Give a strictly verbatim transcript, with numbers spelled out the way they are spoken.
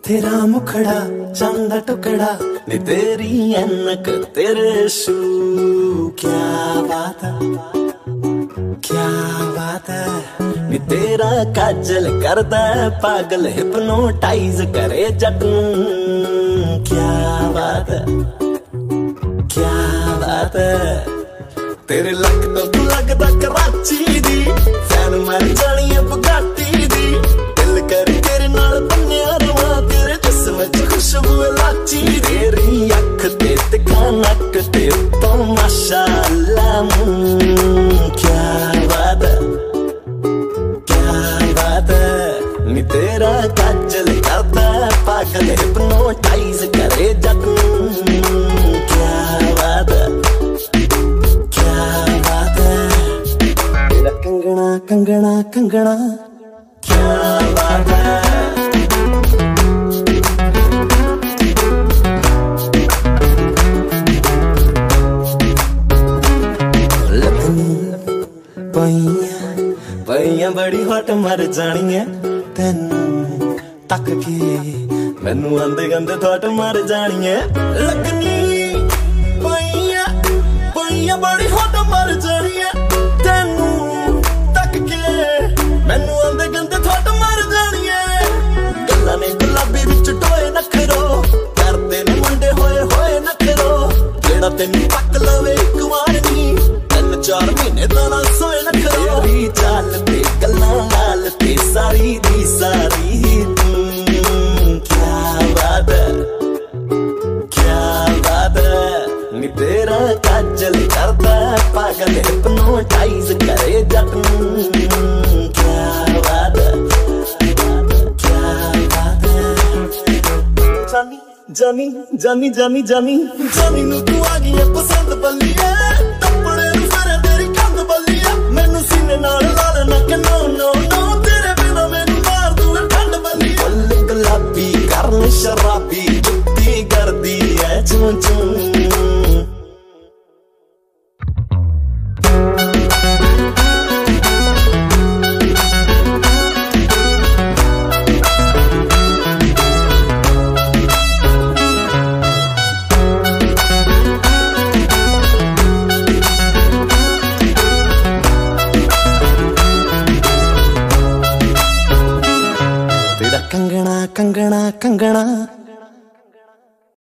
तेरा मुखड़ा चंद टुकड़ा नी तेरी ऐनक तेरे शू, क्या बात है क्या बात है नी तेरा काजल करदा पागल हिप्नोटाइज करे जट नूं, क्या बात है क्या बात है तेरे लक तो लगदा कराची दी फैन मर जानी है बुगाटी दी, दिल कर तेरे नाल बन्निया रवां तेरे जिस्म च खुशबू लाची, तेरी अख ते तिखा नक ते उत्तों माशाअल्लाह, क्या बात है क्या बात है नी तेरा काजल करदा पागल हिप्नोटाइज करे जट नूं, क्या बात है क्या बात है तेरा कंगना कंगना कंगना, क्या बात है पईया बड़ी हट मर जानी है तेनू तक के मैनू आंदे गंदे थोट मर जानी है लगनी, पईया पईया बड़ी हट मर जानी है तेनू तक के मैनू आंदे गंदे थोट मर जानी है, गल्लां ने गुलाबी विच टोए नखरो करदे ने मुंडे होए होए नखरो, जेड़ा तेनू पक लवे इक वार नी तीन चार महीने दा ना सोए नखरो, तेरी चाल ते गल्लां लाल ते सारी दी सारी तू, क्या बात है क्या बात है नी तेरा काजल करदा पागल हिप्नोटाइज करे जट नूं, क्या बात है क्या बात है जानी जानी जानी जानी जानी जानी नूं तू आ गई है पसंद बल्लिए, टप्पड़े नूं फिरे तेरी कंध बल्लिए, मैनू सीने नाल ला लेना कि नो नो नो तेरे बिना मैनू मार दूं ठंड बल्लिए, बल्ले गुलाबी करन शराबी जुत्ती करदी है चूं चूं, कंगना कंगना कंगना